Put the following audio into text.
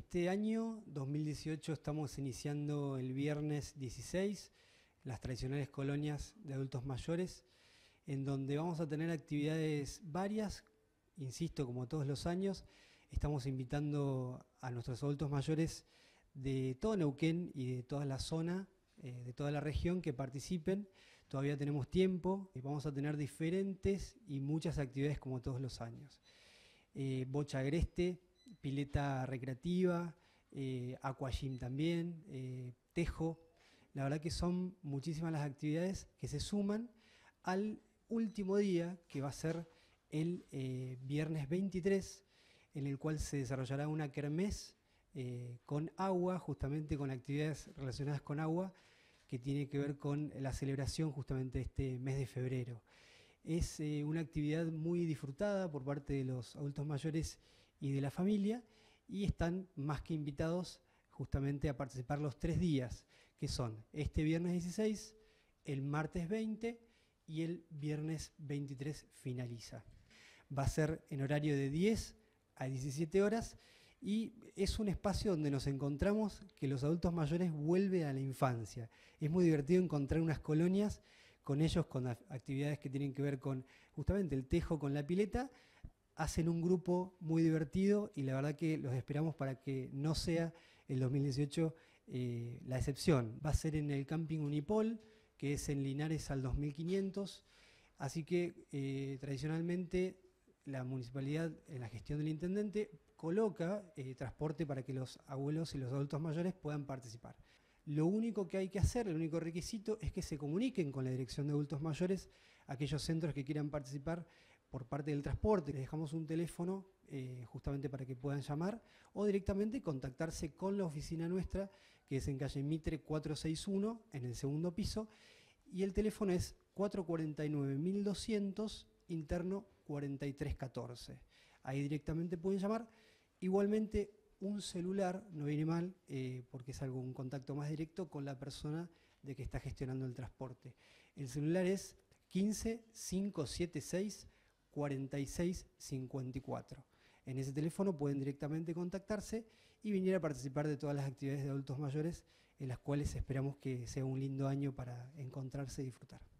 Este año, 2018, estamos iniciando el viernes 16, las tradicionales colonias de adultos mayores, en donde vamos a tener actividades varias, insisto, como todos los años. Estamos invitando a nuestros adultos mayores de todo Neuquén y de toda la zona, de toda la región, que participen. Todavía tenemos tiempo y vamos a tener diferentes y muchas actividades como todos los años. Bocha agreste, pileta recreativa, aquagym también, tejo. La verdad que son muchísimas las actividades que se suman al último día, que va a ser el viernes 23, en el cual se desarrollará una kermés con agua, justamente con actividades relacionadas con agua, que tiene que ver con la celebración justamente de este mes de febrero. Es una actividad muy disfrutada por parte de los adultos mayores y de la familia, y están más que invitados justamente a participar los 3 días, que son este viernes 16, el martes 20 y el viernes 23 finaliza. Va a ser en horario de 10 a 17 horas y es un espacio donde nos encontramos que los adultos mayores vuelven a la infancia. Es muy divertido encontrar unas colonias con ellos, con actividades que tienen que ver con justamente el tejo con la pileta. Hacen un grupo muy divertido y la verdad que los esperamos para que no sea el 2018 la excepción. Va a ser en el Camping Unipol, que es en Linares al 2500, así que tradicionalmente la municipalidad, en la gestión del intendente, coloca transporte para que los abuelos y los adultos mayores puedan participar. Lo único que hay que hacer, el único requisito, es que se comuniquen con la Dirección de Adultos Mayores, aquellos centros que quieran participar por parte del transporte. Les dejamos un teléfono justamente para que puedan llamar o directamente contactarse con la oficina nuestra, que es en calle Mitre 461, en el segundo piso, y el teléfono es 449-1200, interno 4314. Ahí directamente pueden llamar. Igualmente, un celular no viene mal porque es un contacto más directo con la persona de que está gestionando el transporte. El celular es 15 576 46 54. En ese teléfono pueden directamente contactarse y venir a participar de todas las actividades de adultos mayores, en las cuales esperamos que sea un lindo año para encontrarse y disfrutar.